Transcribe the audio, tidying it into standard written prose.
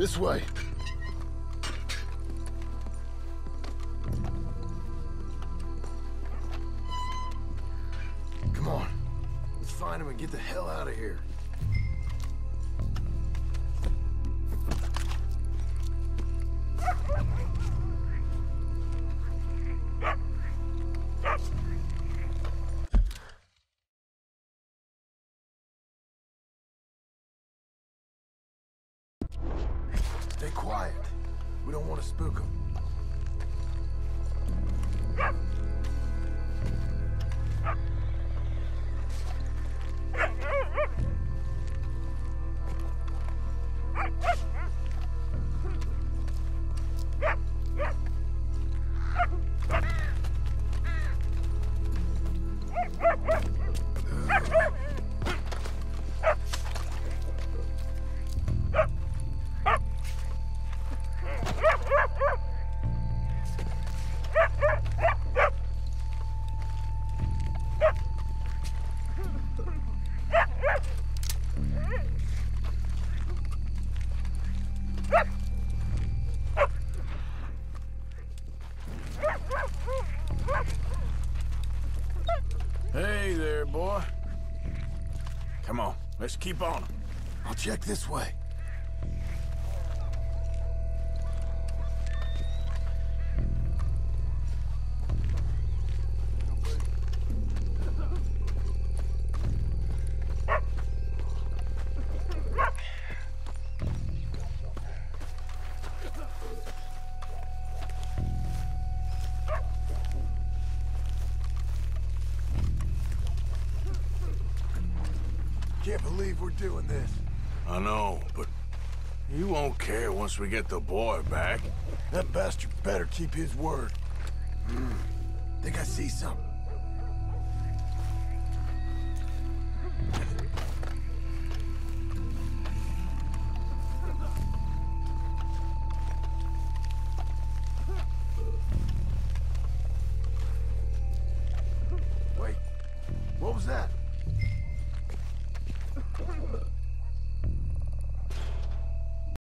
This way. Come on. Let's find him and get the hell out of here. Stay quiet. We don't want to spook them. Hey there, boy. Come on, let's keep on. I'll check this way. Can't believe we're doing this. I know, but you won't care once we get the boy back. That bastard better keep his word. Think I see something.